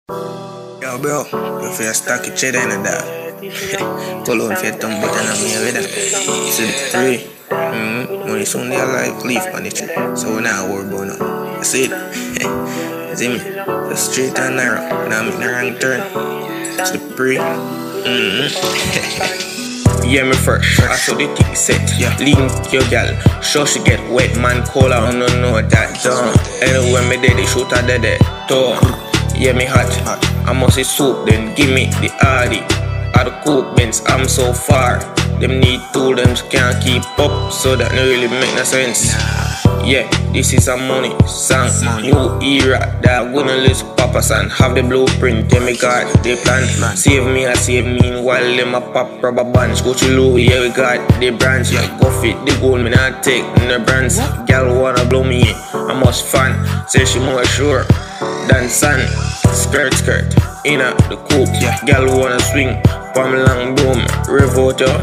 Yo, bro, you feel stuck in cheddar and that. Cologne for your tongue button and me with that. See the three. Money soon they alive, leave on it. So we're not worried about now. You see it? See me? Just straight and narrow. Now I'm in the wrong turn. It's the pre. Yeah, me fresh. I saw the thing set. Yeah. Link your gal. Sure she get wet, man. Call her, I don't know that. Done. Anyway, me dead, they shoot her dead. Yeah, me hot. I must say soup, then give me the hardy. Out the coke bins, I'm so far. Them need tool, them can't keep up, so that don't really make no sense. Yeah, this is a money song, new era that gonna list papas and have the blueprint. Tell me God, they plan. Save me, I save me while them a pop rubber bands. Go to Louis, yeah we got the brands. Yeah, go fit the gold, me not take the brands. Gal wanna blow me in, I must fan. Say she more sure than sun. Skirt, inna the coupe. Yeah, gal wanna swing. Pam long broom, revolt out.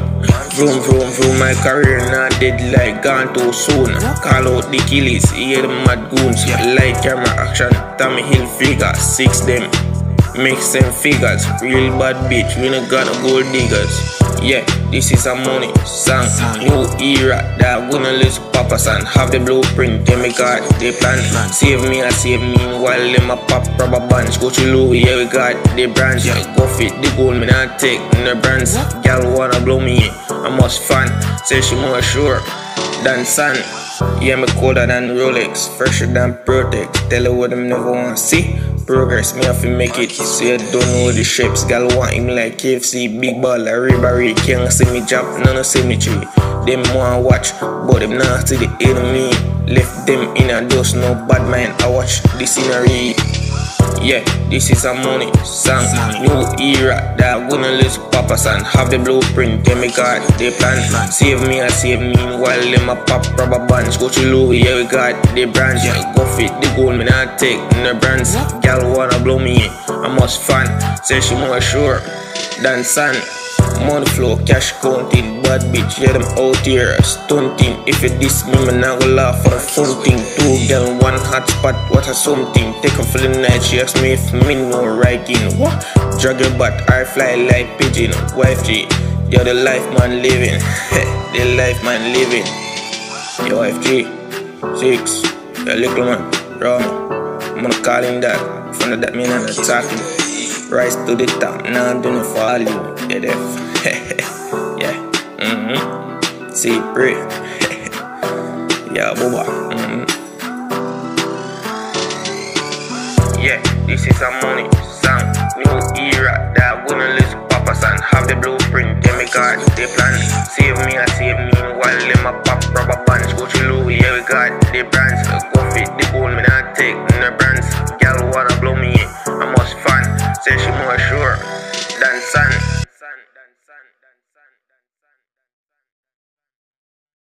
Vroom, my career not dead like gone too soon. Call out the killies, hear the mad goons. Like camera action, Tommy Hill figure, 6 them. Make some figures, real bad bitch, we no got no gold diggers. Yeah, this is a money song, new era that gonna list papas and have the blueprint. Tell me God, they plan. Save me, I save me while them a pop rubber bands. Go to Louis, yeah we got the brands. Yeah, go fit the gold, me not take the brands. Gal wanna blow me in, I must fan. Say she more sure than sun. Yeah, me colder than Rolex, fresher than Protex. Tell her what them never want see. Progress, me have to make it. So you don't know the shapes. Gal want him like KFC, big ball like Ribéry. Can't see me drop, none of symmetry. Them want watch, but them not see the enemy. Left them in a dust, no bad mind. I watch the scenery. Yeah, this is a money song, new era that gonna list papas and have the blueprint. Tell me God, they plan. Save me, I save me while them a pop rubber bands. Go to Louis, yeah we got the brands. Yeah, go fit the gold, me not take the brands. Gal wanna blow me in, I must fan. Say she more sure than sun. Money flow, cash counting, bad bitch, yeah them out here stunting. If it diss me, man I go laugh for the fun thing. 2 girl, 1 hot spot, what a something. Take her for the night, she ask me if me know writing. What? Drag your butt, I fly like pigeon. Wife G, you're the life man living. The life man living. Yo wife G, 6, the little man, wrong. I'm gonna call him that. From that mean I'm talking. Rise to the top, now I'm doing it for all you. Yeah, yeah. See, pray. Yeah, boba. Yeah, this is a money song, new era that gonna list papas and have the blueprint. Tell me God, they plan. Save me, I save me while them a pop rubber bands. Go to Louis, yeah we got the brands. Go fit the gold, me not take the brands. Gal wanna blow me in, I must fan. Say she more sure than sun.